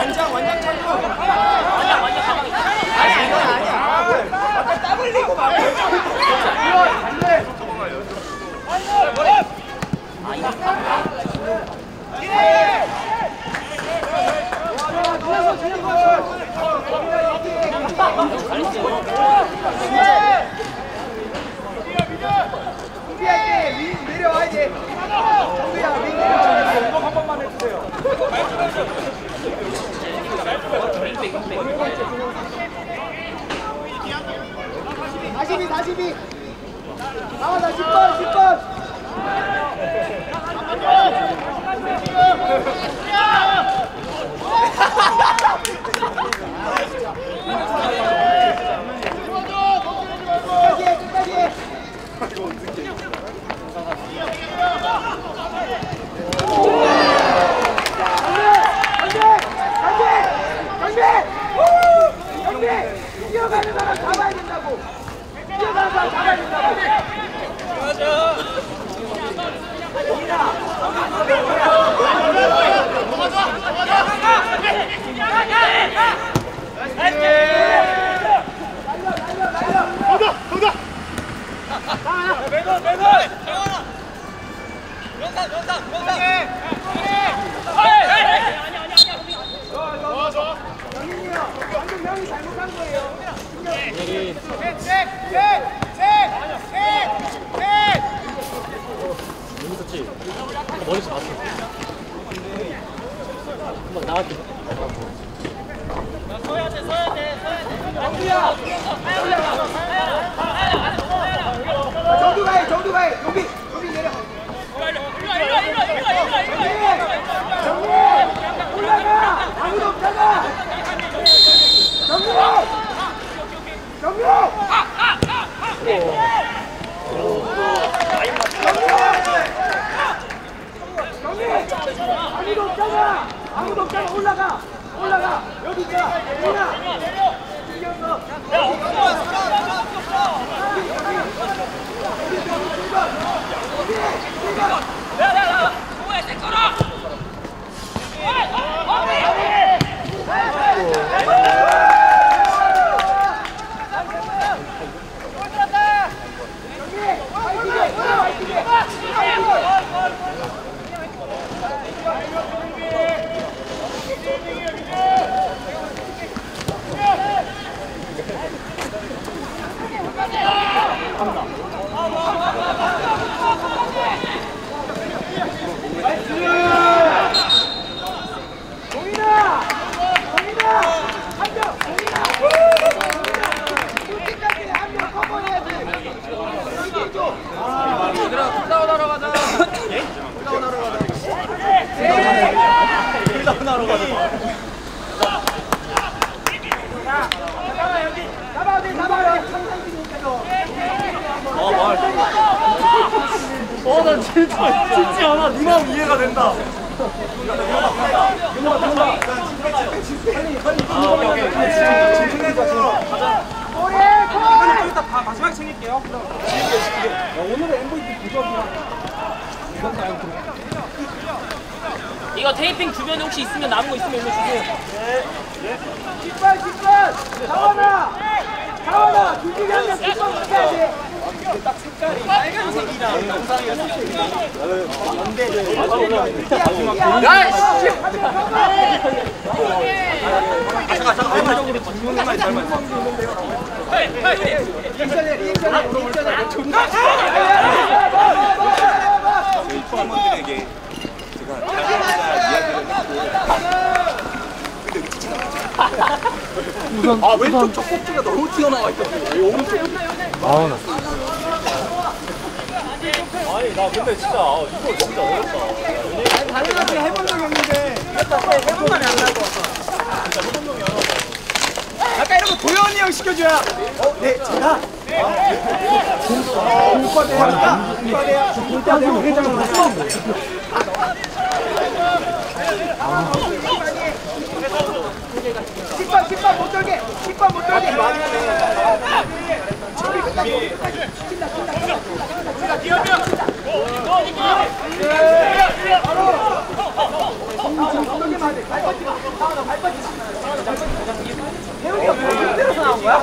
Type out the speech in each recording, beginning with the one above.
완장 차고. 완장 가만히. 아니야. 완전 땀 흘리고 막. 안돼. 준비할게. 윙 내려와야지. 정우야 윙 내려와야지. 한 번만 해주세요. 42 나와 나 10번 끝까지 해. 경비! 뛰어가는 사람 잡아야 된다고! 뛰어가는 사람 잡아야 된다고! 맞아! 형이 잘못한 거예요. 재밌었지? 머리서 봤어. 한번 나갈게. 서야 돼. 정두 가해. 용비 내려. 정비 올라가. 아무도 없잖아. 정비. 아무도 없잖아. 올라가. 여기 있잖아. 내려. 이겼어. 나 진짜 않아. 네 마음 이해가 된다. 마지막에 챙길게요. 오늘의 MVP 9점이야. 이거 테이핑 주변에 혹시 있으면 남은 거 있으면 일로 주세요. 네. 뒷발! 자원아! 둘중에 한 명 뒷발 못해야지! 딱 색깔이 빨간색이랑 영상이랑 팀원들에게 제가 이야기를 했고 아 왼쪽 첫 꼭지가 너무 튀어나와 있더라고. 오른쪽 아니 나 근데 진짜 이거 진짜 어렵다. 다른 해본 적 없는데 해본 말이 안 나올 것 같아. 진짜 해본 적이 안 나. 아까 이런 거 도현이 형 시켜줘야 네 제가 식빵 못 돌게 저기 끝까지 바로 태훈이가 뭐 때려서 나온 거야?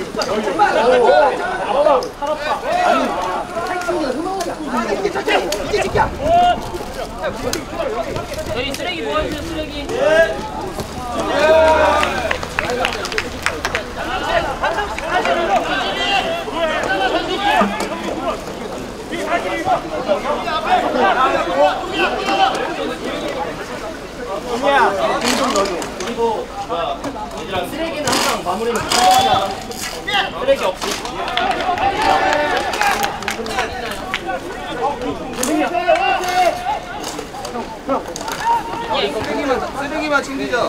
이게 지켜! 저희 쓰레기 모아주세요, 쓰레기. 쓰레기는 항상 마무리는 쓰레기 없이. 쓰레기만 챙기자.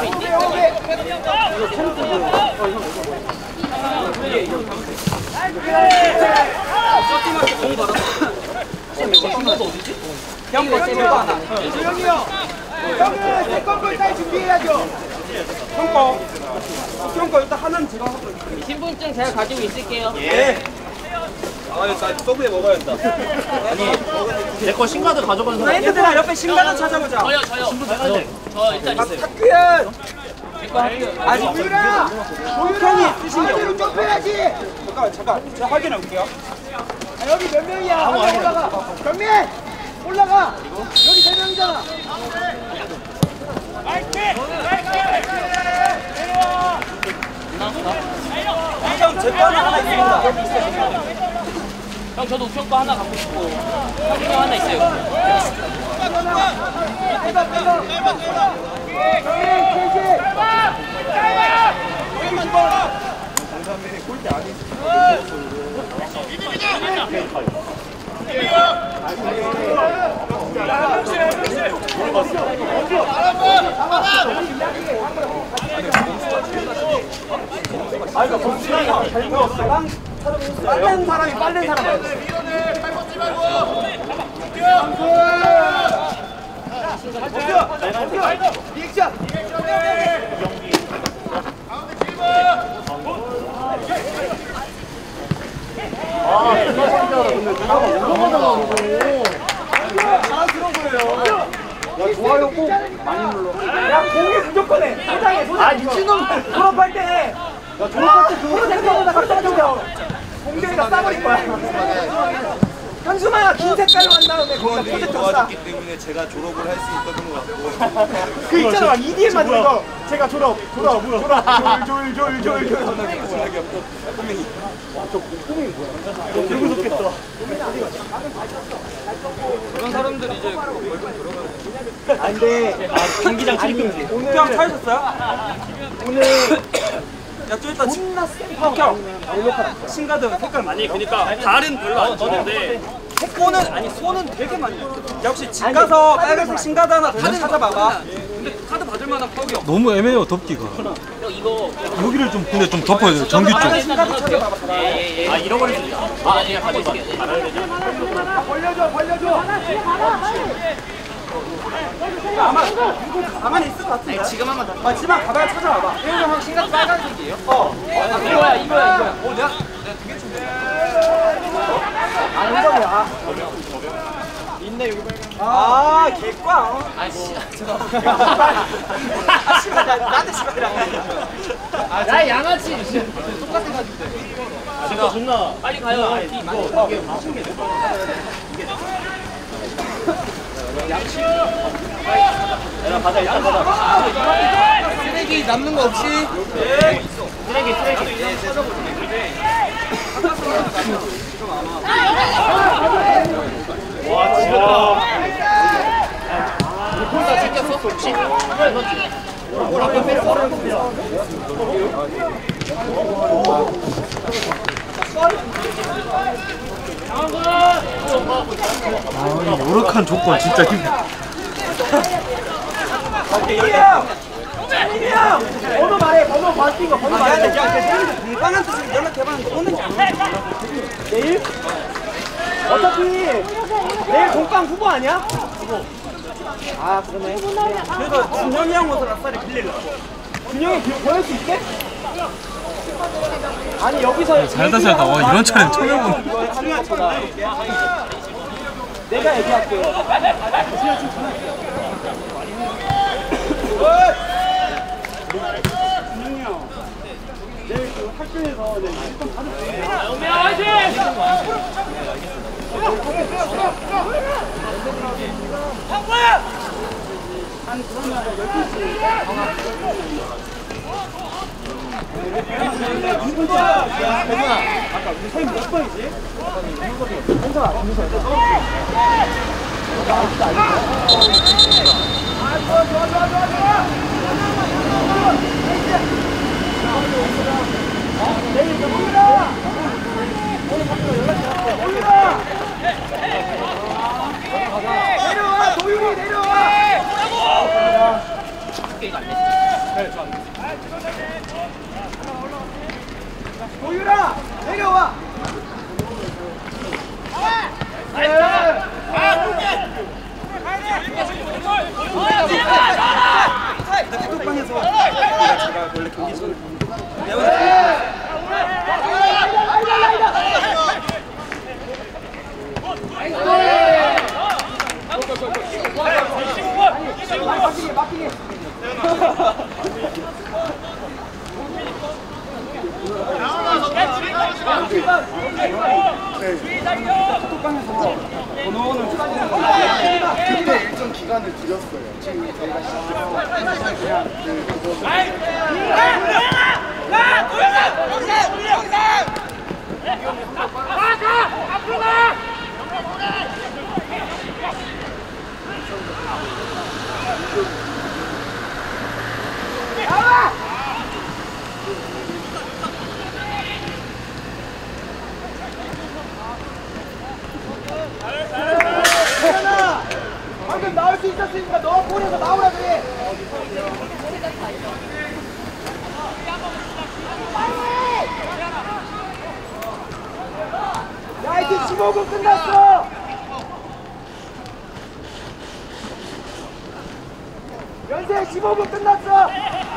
형, 주영이 형! 형은 세컨볼 딸 준비해야죠! 형 거 일단 하나는 제가 하고 있어요. 신분증 제가 가지고 있을게요. 예. 아, 나 서브에 먹어야겠다. 내 거 신가드 가져가는 사람. 얘들아, 옆에 신가는 찾아보자. 저요. 저 일단 있어요. 학교현! 제거 할게요. 아니, 보유라! 보유라! 반대로 점프해야지! 잠깐. 제가 확인해 볼게요. 아, 여기 몇 명이야? 한 명 올라가. 경민! 올라가! 여기 3명이잖아. 형, 제 거는 하나 있습니다. 형 저도 우편 거 하나 갖고 싶고 형거 하나 있어요. 빠른 사람이 빠른 사람. 리액션. 자랑스러운 거예요. 야, 좋아요 꼭 많이 눌러. 야, 공이 무조건 해. 소장해, 소장. 아, 미친놈. 졸업할 때 해. 야, 졸업할 때 그거 생각보다 깜짝이야. 공대에다 싸버릴 거야. 현수마야, 긴 색깔로 한 다음에 거기다 포즈 떴다. 도와줬기 때문에 제가 졸업을 할 수 있었던 것 같고. 그 있잖아, 막 EDM 만든 거. 제가 졸업. 졸. 전화기 없고 꼬맹이. 들고 좋겠다. 그런 사람들 이제 아, 근데. 경기장 출입금지. 오늘. 형 찾으셨어요? 오늘. 야, 저 일단 형, 신가드 색깔 아니 그러니까 달은 별로 안 주는데 손은 되게 많이 야, 혹시 집 가서 빨간색 신가드 하나 더 찾아봐봐. 근데 카드 받을 만한 파악이 없어. 너무 애매해요 덮기가. 형 이거 여기를 좀 근데 좀 덮어야 돼요. 전기 쪽. 신가드 찾아봐봐. 아 잃어버릴 수 있다. 아 아니야 가지고 있을게. 벌려줘. 아마 가만히 있을 것 같은데. 지금 한번 더. 마지막 가방 찾아와봐. 형 신각 빨간색이에요? 이거야. 내가 두개 준대. 아, 현정이야. 있네, 여기. 아, 개꽝. 아씨. 아, 씨발, 나한테 씨발이라고. 야 양아치. 똑같은 가지고. 진짜 존나. 빨리 가요. 야 가자 일단 가자. 쓰레기 남는 거 없이. 쓰레기. 와 지렸다. 다 챙겼어? 혹시? 아, 요렇한 조건 진짜 힘들어. 번호 말해, 번호 바뀐 거, 번호 말해. 야, 공방한테 연락해봤는데 오는지 안 오는지. 내일? 어차피 내일 공방 후보 아니야? 후보. 아, 그러네. 그래서 준영이 형 옷을 아싸리 빌리려고. 준영이 보낼 수 있게? 아니, 여기서 살다 이런 차는 처음 해보는. 내가 얘기할게. 준영이 형. 내일 그 학교에서 내일 일단 받을 수 있는 영미야 화이팅! 한 그러면 12시 아까 우리 서인 몇 번이지? 현서가 준서야 내일 올라! 오늘 밖으로 연락이 왔어. 올라! 내려와! 도윤이 내려와! 도윤아! 내려와! 톡방에서 제가 원래 경기 손을 막히게. 톡방에서 번호는 그때 일정 기간을 드렸어요. 지금 저희가 시작해서 그냥 그거 방금 나올 수 있었으니까 너 볼에서 나오라 그래. 야 이제 15분 끝났어. 연세 15분 끝났어.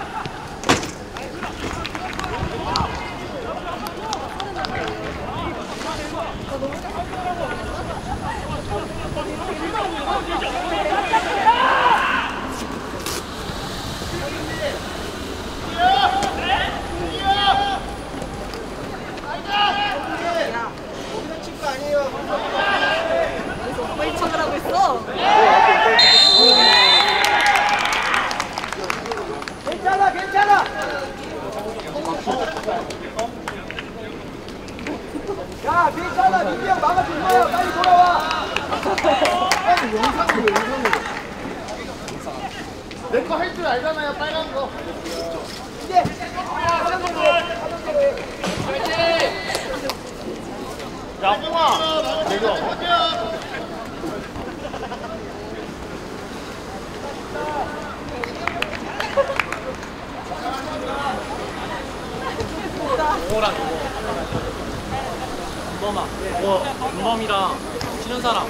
왜 척을 하고 있어? 괜찮아 괜찮아. 야 괜찮아. 민기 형 막아줄 거야. 빨리 돌아와. 내 거 할 줄 알잖아요, 빨간 거. 이제 하는 대로 해. 야봉아, 내가. 용호랑 용호. 윤범아. 윤범이랑 치는 사람.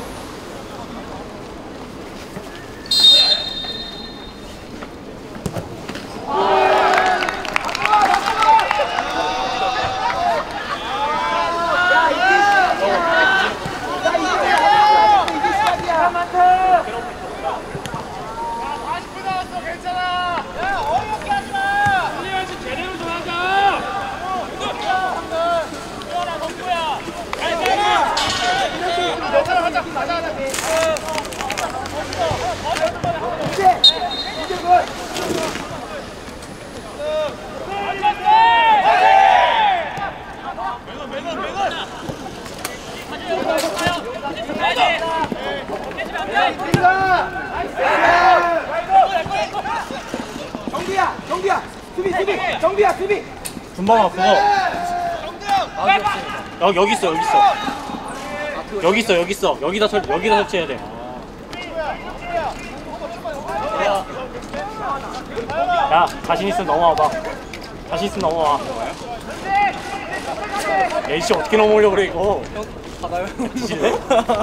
정비야 수비 정비야 수비. 준범아 그거. 여기 있어. 여기다 설치해야 돼. 야 자신 있으면 넘어와봐. 에이씨 어떻게 넘어오려고 그래 이거. 받아요. 뒤질래?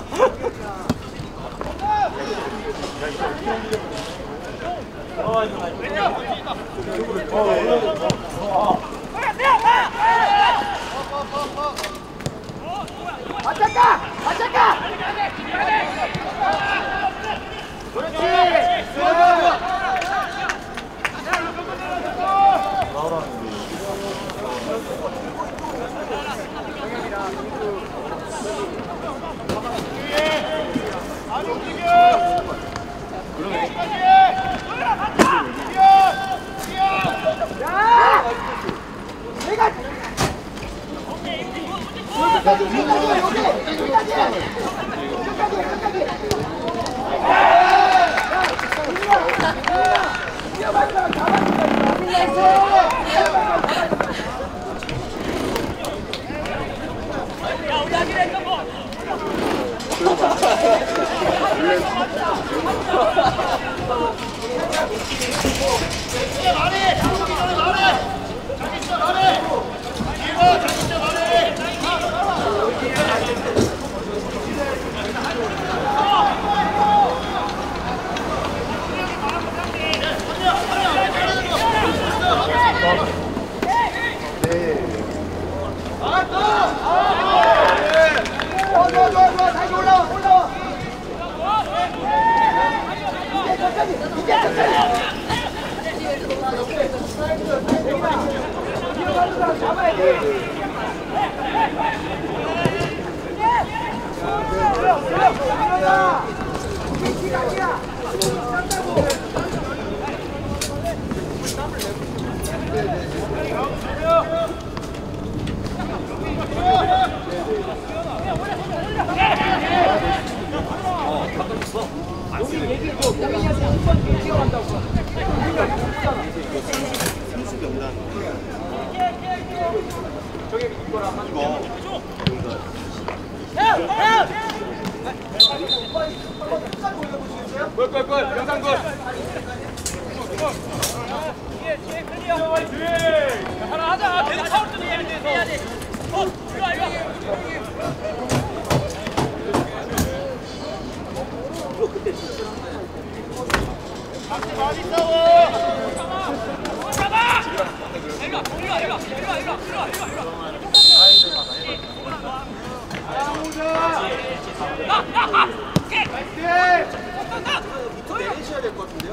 맞짱가 그렇지. 좋아. 다시 올라와. 이제 천천히. 뒤로 가는 사람 잡아야 돼. 일어나. 이게 시간이야. 딴다고. 꿀 영상 굿. 하나 하자. 계속 파울 좀 해야 돼. 이리 와. 많이 싸워. 잡아. 이리 내리셔야 될 것 같은데요?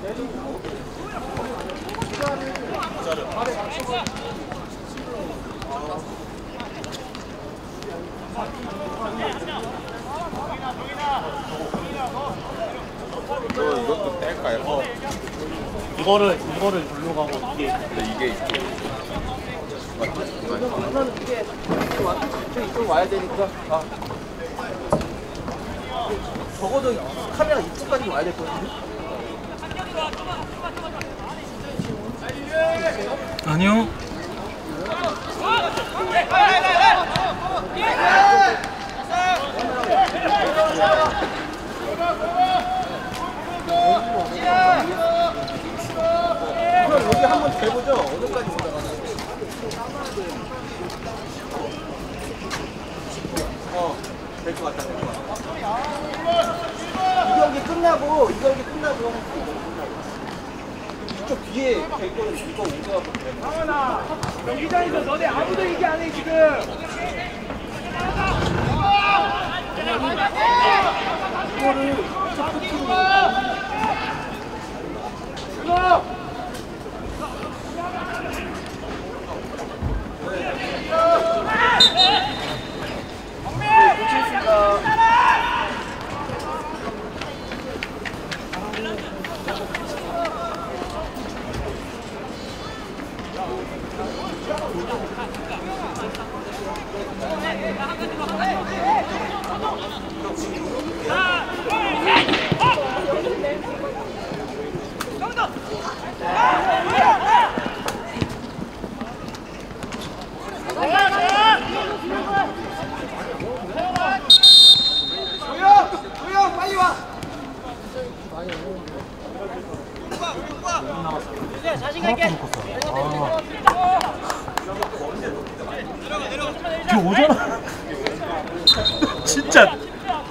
이것도 뗄까요? 이거를 돌로 가고 이게 우선은 이게 이쪽 와야 되니까. 적어도 카메라 이쪽까지 와야 될 것 같은데? 아니요. 그럼 여기 한번 재보죠. 어디까지 올라가나? 될 것 같다. 이 경기 끝나고 이쪽 뒤에 될 거는 이거 오셔갖고 그래. 상원아, 경기장에서 너네 아무도 얘기 안 해 지금. 이거를 이쪽 끝으로. 조용 빨리 와. 자신감 있게. 저 오잖아. 진짜.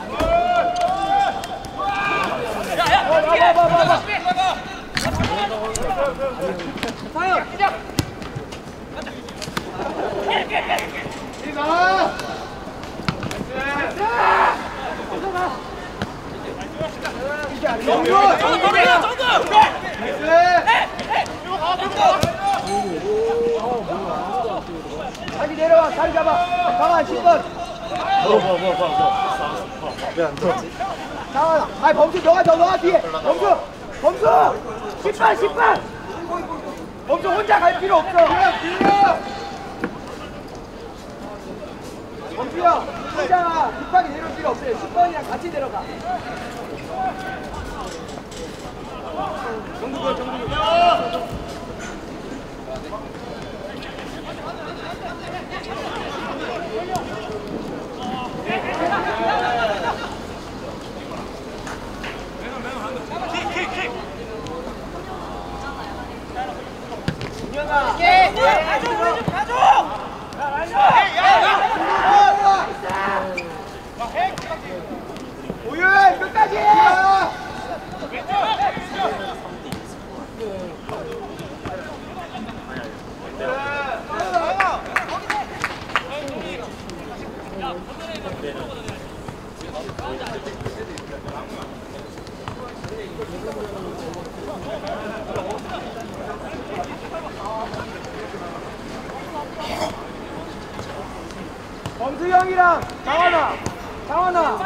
다시 내려와. 자리 잡아. 강한 10번. 왜안 들었지? 강한. 아이 범수 너가 뒤에. 범수 10번. 범수 혼자 갈 필요 없어. 범수야, 혼자 급하게 내려올 필요 없어요. 10번이랑 같이 내려가. 정국을. 오윤 끝까지! 범수 형이랑 장원아.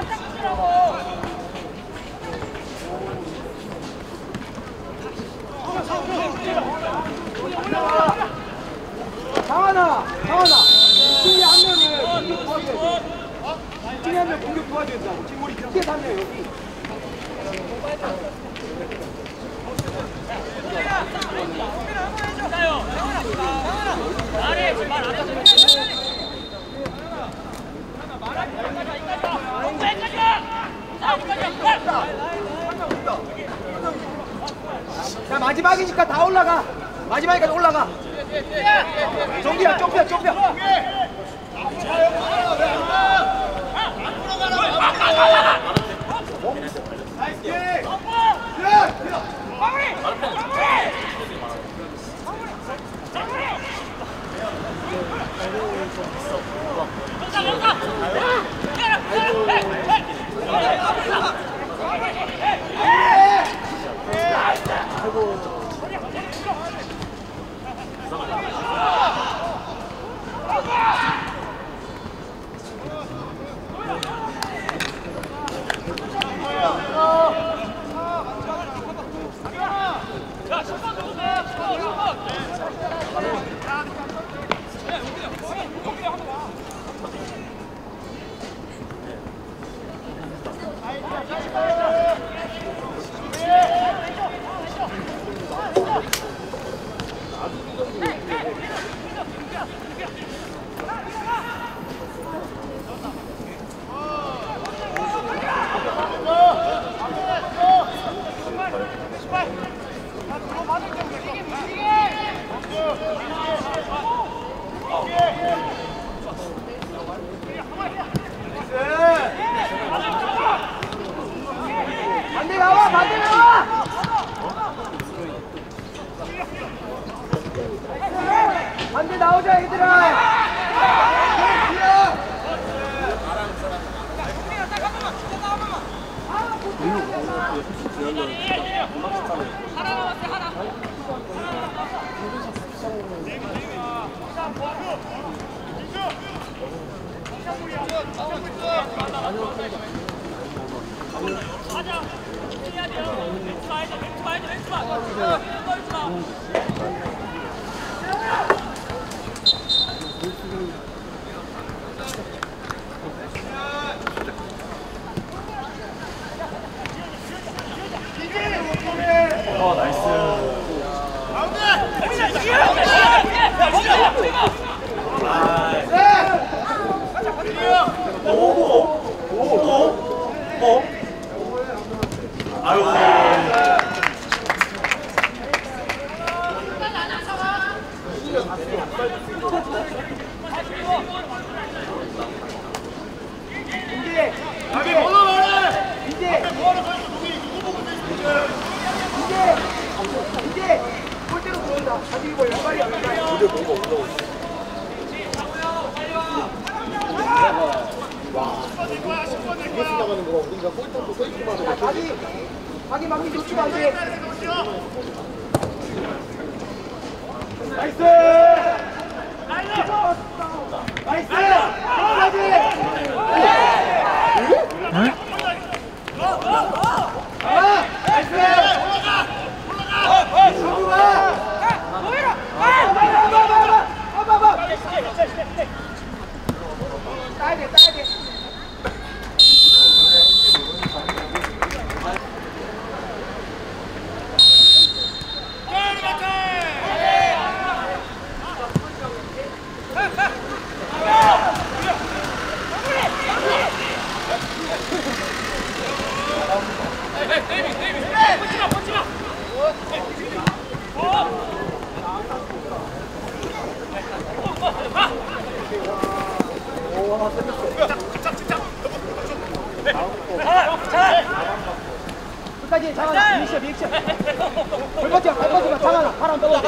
장원아. 팀이 한 명을 공격 도와줘야 돼. 팀이 한 명 공격 도와줘야 된다고. 지금 우리 밑에 3명 여기. 자, 마지막이니까 다 올라가. 마지막이니까 올라가. 정비야, 좁혀. 반대 나와! 반대 나오자 얘들아! 이제 골대로 들어온다. 자기 이거 왼발이 안 가. 골대 뭔가 올라오고. 이겨서 나가는 거랑 우리가 골대로 서있기만 하고 자기 막기 놓치면 안 돼. 나이스! 나이스! 들어가지! 나이스! 가야 돼. 리액션까지 해, 장하나. 리액션. 발빠지마, 장하나. 바람 떨어져.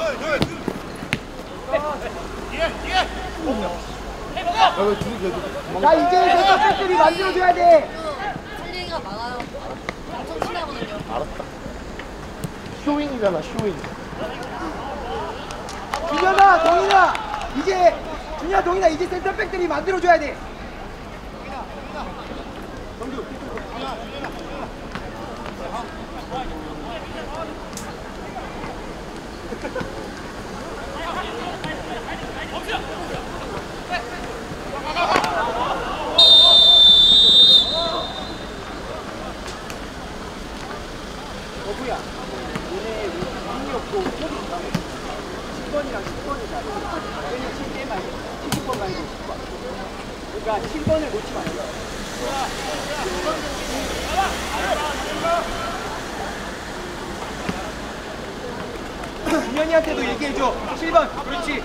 자, 이제 선수들이 만들어줘야 돼. 쓸리기가 많아요. 엄청 친하거든요. 알았다. 쇼잉이잖아, 쇼잉. 준현아, 동인아. 준현아, 동인아, 이제 센터백들이 만들어줘야 돼. 어부야, 너네 운이 없고 속이 있다. 10번이랑 10번이 다. 얘는 7대 말고 70번 말고 10번. 그러니까 7번을 놓치면 안 돼. 준현이한테도 얘기해줘. 7번. 그렇지.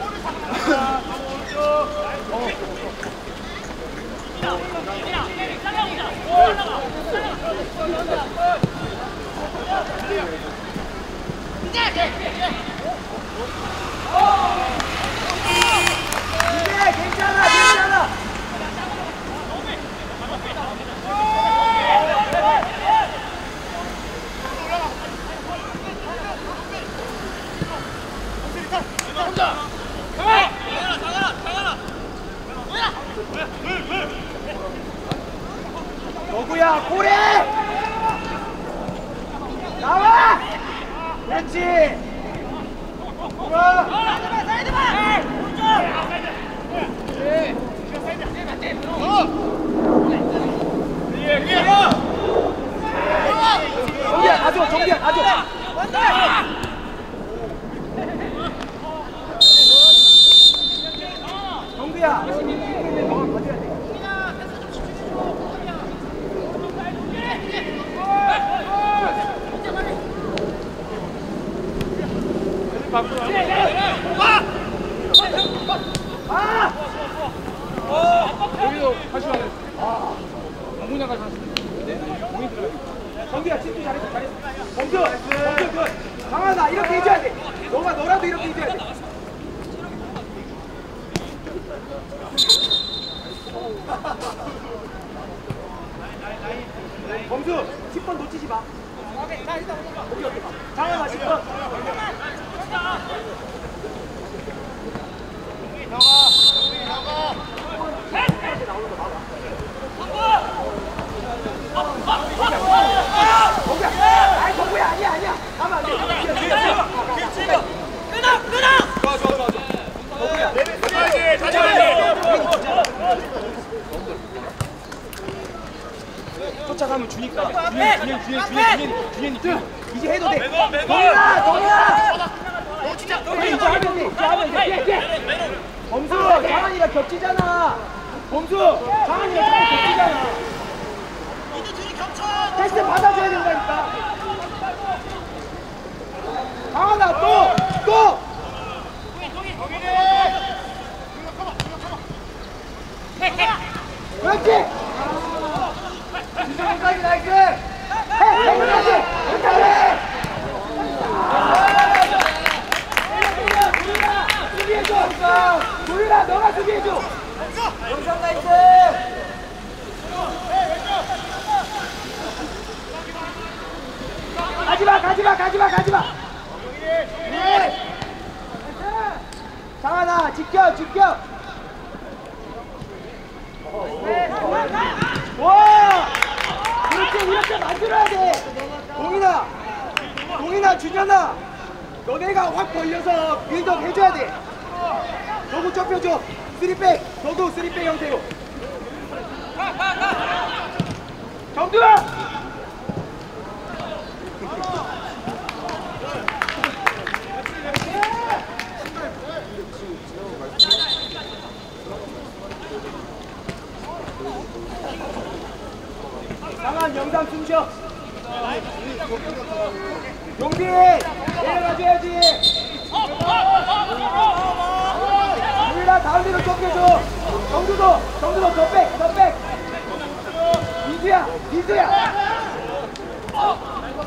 이제 괜찮아. 너구야, 고래! 나와! 그렇지! 정비야, 가져! 정비야, 너가 가져야 돼. 여기도 다시 와야 돼. 공군장까지 다시. 공이 들어가. 정비야, 집중 잘했어. 범수 굿. 강하나, 이렇게 해줘야 돼. 너라도 이렇게 해줘야 돼. 범수 10번 놓치지 마. 장하나 10번. 정구야, 아니야. 가면 안 돼. 끊어. 좋아. 쫓아가면 주니까. 준현이. 이제 해도 돼. 동현아. 이제 하면 돼. 범수, 장한이랑 겹치잖아. 장한이랑 겹치잖아. 패스 받아줘야 된다니까. 장한아, 또. 그렇지. 진정까지 나이스. 수비해줘. 도윤아, 너가 수비해줘. 영상 나이스. 가지마. 장하나, 지켜. 와! 그렇게 이렇게 만들어야 돼. 동인아, 준현아, 너네가 확 벌려서 빌드업 해줘야 돼. 너구 좁혀줘. 3백, 너도 3백 형태로. 정두야! 강한 영상 숨쉬어. 용비 내려가줘야지. 우리라 가운데로 좁혀줘. 정두도 더 백. 민수야.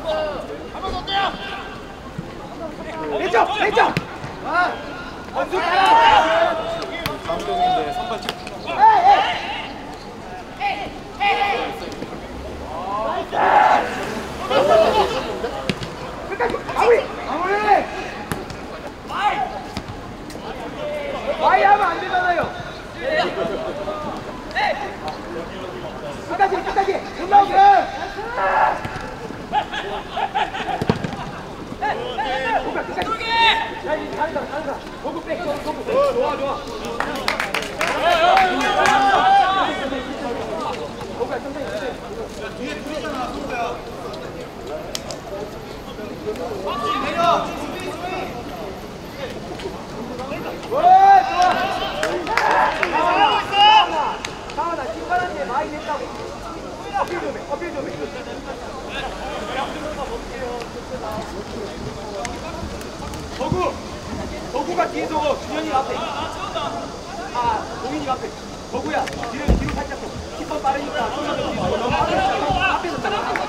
많이 냈다고. 어필 좀 해. 어필 좀 해. 거구가 뒤에서 준현이가 앞에. 동인이가 앞에. 거구야. 뒤로 살짝 더. 키퍼 빠르니까. 너무 앞에서 따라.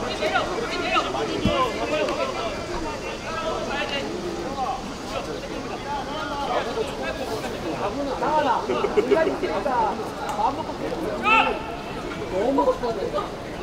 나가라. 인간이 있다. 마음 먹고 너무 먹고 싶었는데.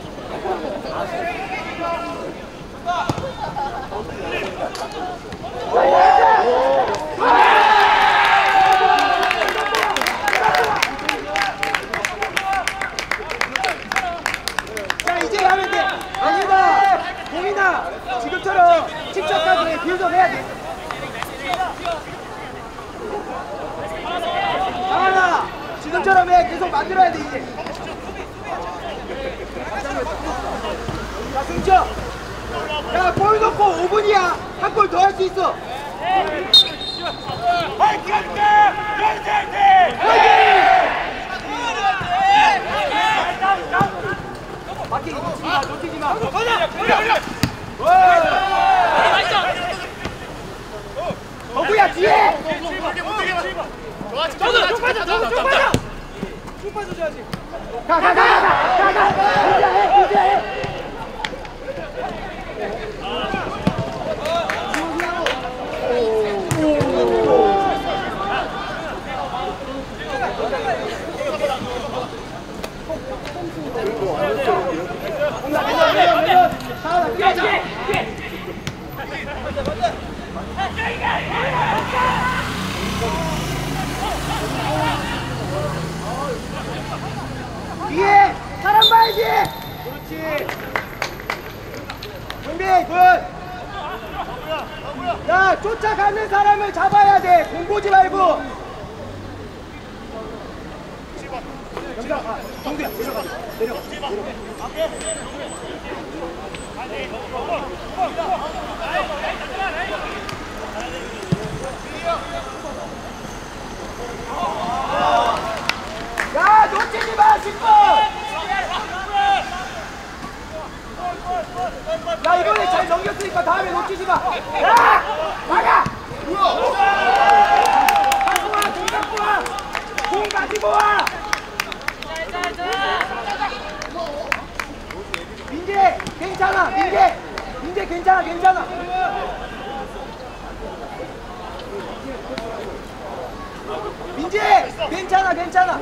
자, 이제 하면 돼. 아니다. 공이나 지금처럼 침착하게 빌드업 해야 돼. 강하나 지금처럼 해. 계속 만들어야 돼 이제. 자, 승철. 야, 골 넣고 5분이야. 한 골 더 할 수 있어. 화이팅! 마킹 놓치지 마. 거구야 뒤에. 쭉 빠져줘야지. 가. 부자해. 뒤에 사람 봐야지. 그렇지. 준비 굿. 야, 쫓아가는 사람을 잡아야 돼. 공 보지 말고. 정두야 내려가. 야, 놓치지 마, 10번! 야, 이번에 잘 넘겼으니까 다음에 놓치지 마! 야! 나가! 갖고 와! 공 가지고 와! 민재, 괜찮아! 민재 괜찮아! 민재! 괜찮아!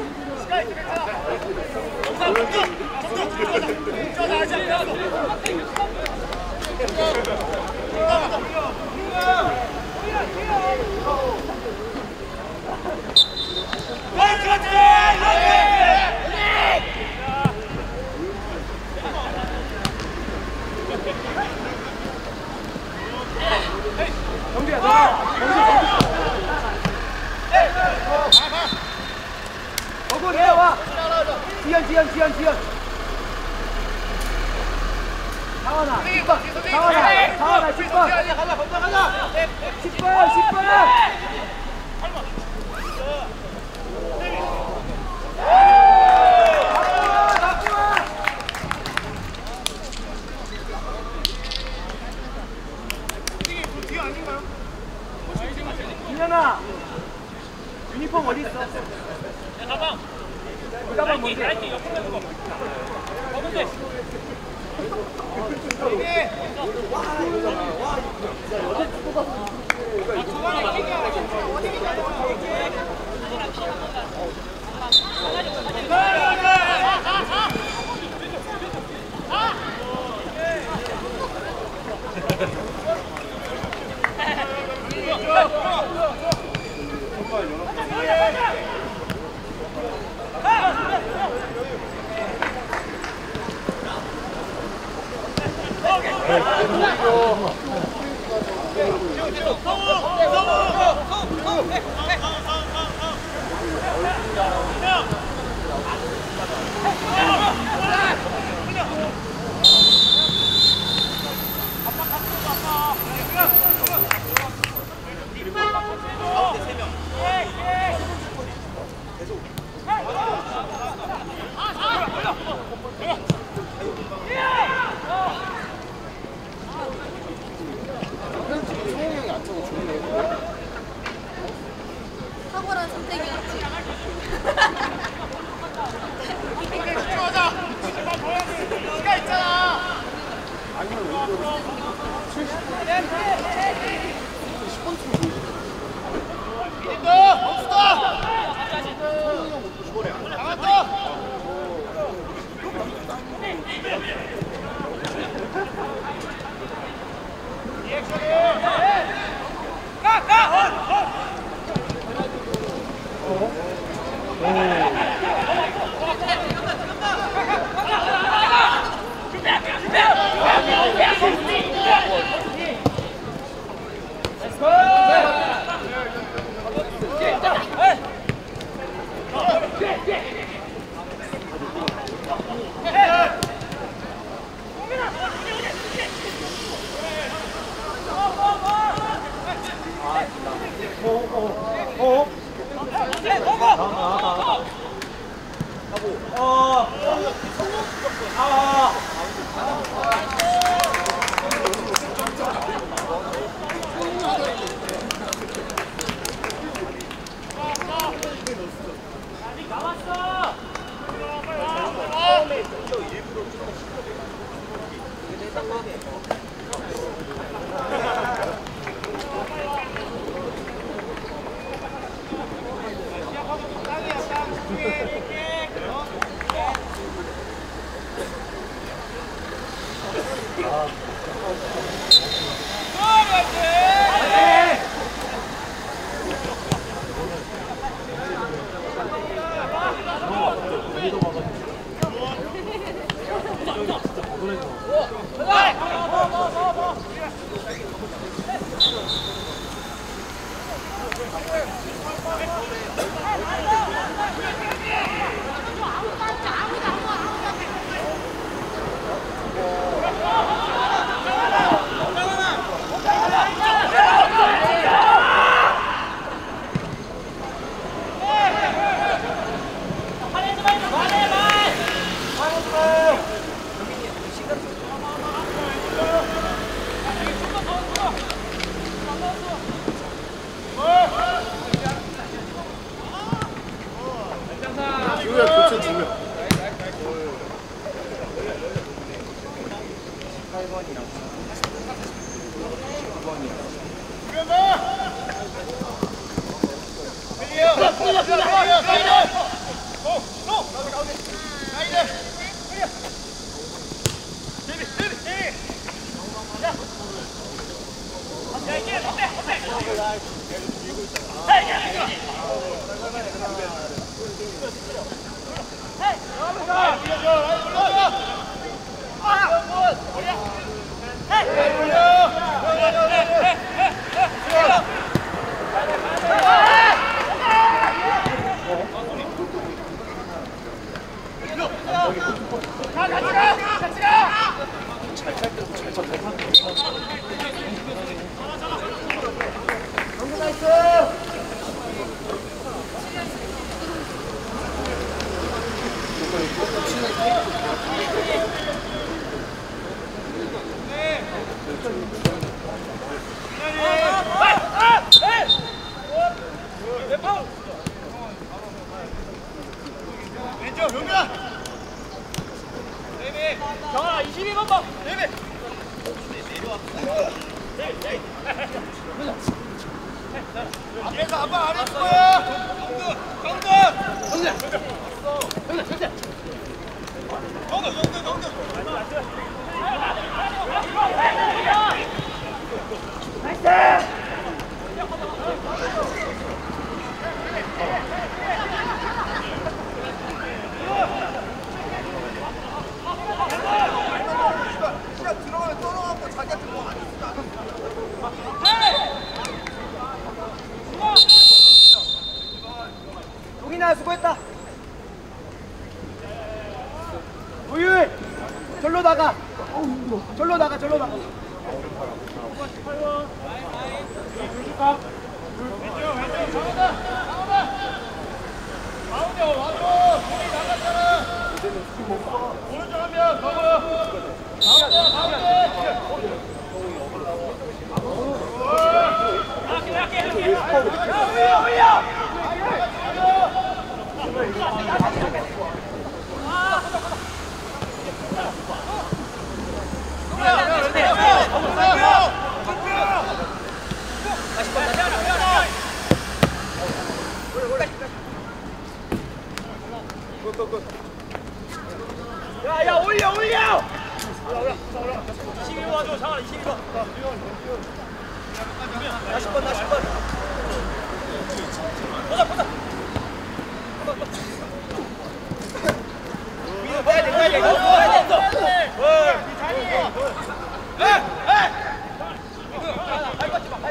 정규야, 거구 내려와. 지연. 상원아, 10번. 상원아, 10번. 가자. 10번. 김연아, 유니폼 어디 있어? 가방. 그 가방 뭔데? 지우야 교체 두 명. 경아 22번 봐. 앞에서 한번 안 했을 거야. 들어가면 떨어갖고 자기한테 뭐 안 했어. 동인아 수고했다. 우율 절로 나가. 절로 나가. 가운데 와줘. 공이 나갔잖아. 오른쪽 한 명, 가운데. 야 올려. 22번 와줘. 장아 22번. 나 10번. 보자. 위로 빼야 돼. 발 뻗지 마.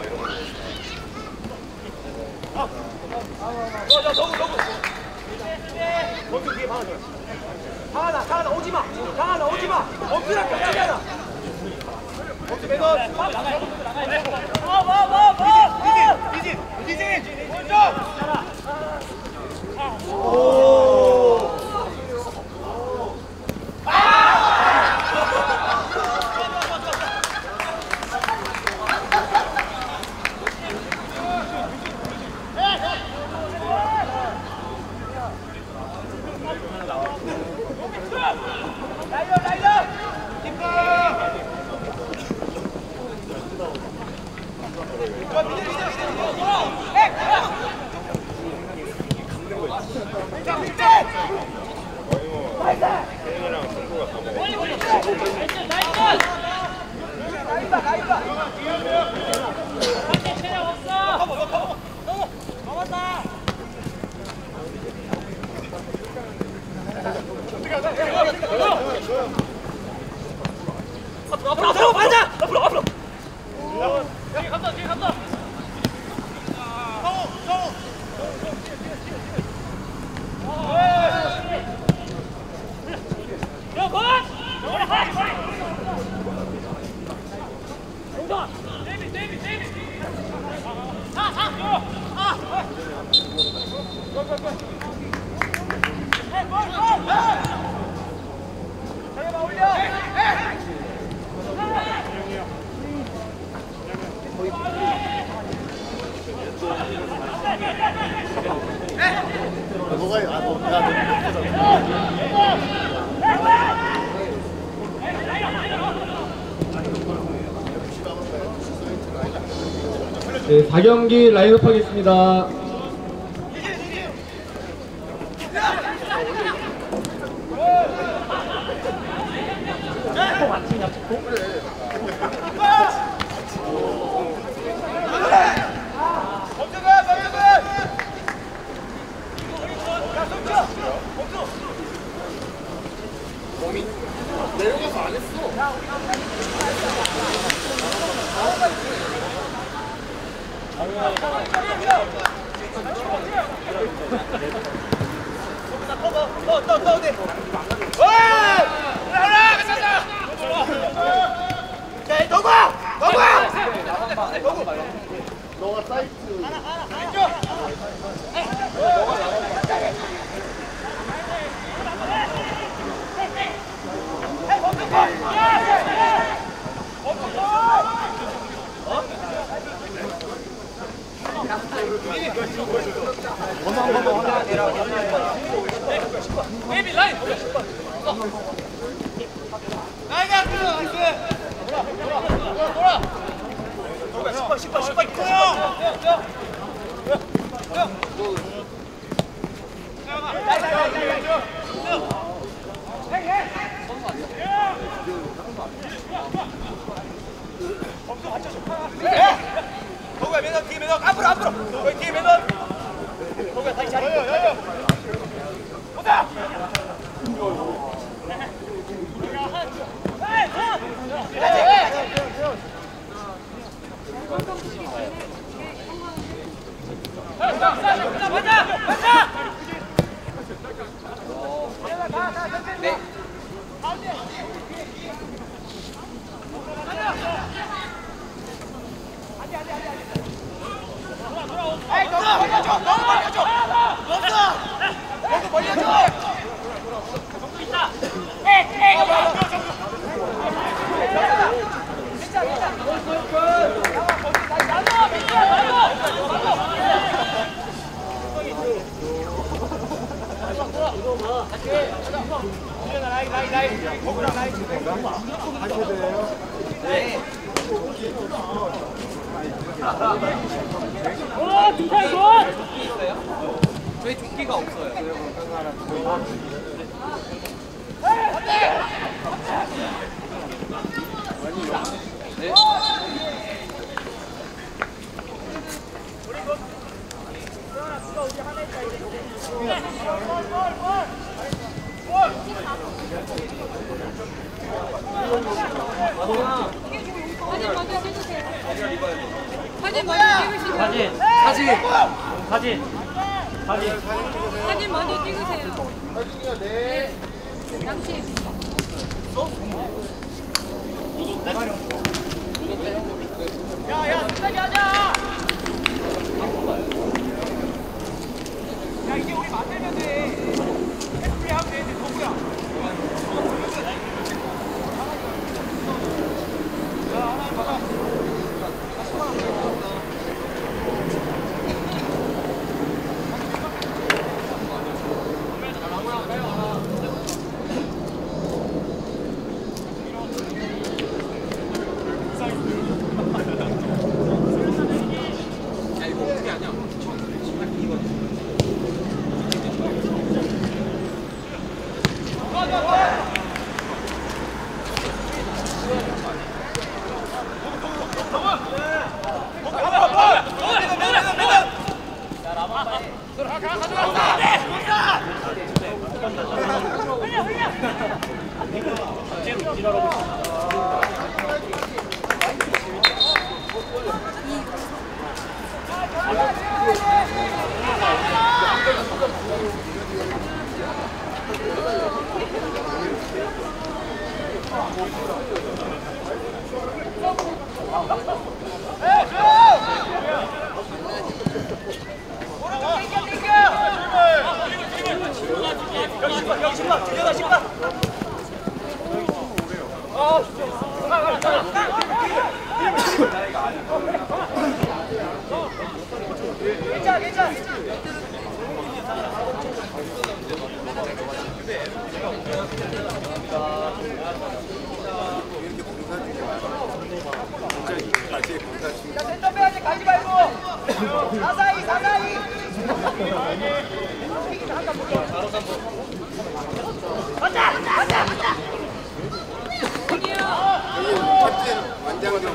범수 뒤에 방아줘. 강하나 오지마. 강하나 오지마. 범수랑 겹치잖아. 범수 매너. 이진. 오. 앞으로 맞아! 앞으로! 뒤에 간다! 네, 4경기 라인업 하겠습니다. 내려가서 안 했어. 너가 사이트 베이비 라인. 거기야 매너 뒤에 매너 앞으로 거기 뒤에 매너 거기야 다시 자리 보자 저희 조끼가 없어요. 사진 사진. 사진 먼저 찍으세요. 사진이요, 네. 양치. 야야 끝까지 하자. 야 이제 우리 만들면 돼. 우리 하면 돼. 동구야. 센터 빼야지 가지 말고. 사사이. 가자. 완장을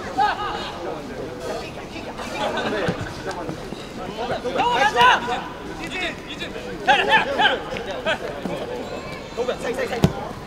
가자. 이진. 야. 도구야. 사이.